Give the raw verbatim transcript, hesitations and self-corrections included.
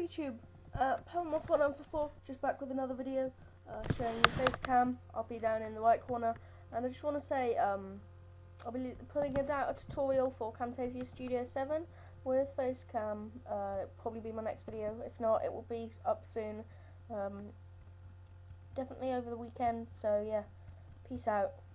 YouTube, uh, Paramore four nine four four, just back with another video, uh, showing you FaceCam. I'll be down in the right corner, and I just want to say, um, I'll be putting out a tutorial for Camtasia Studio seven with FaceCam. Uh, it'll probably be my next video. If not, it will be up soon, um, definitely over the weekend, so yeah, peace out.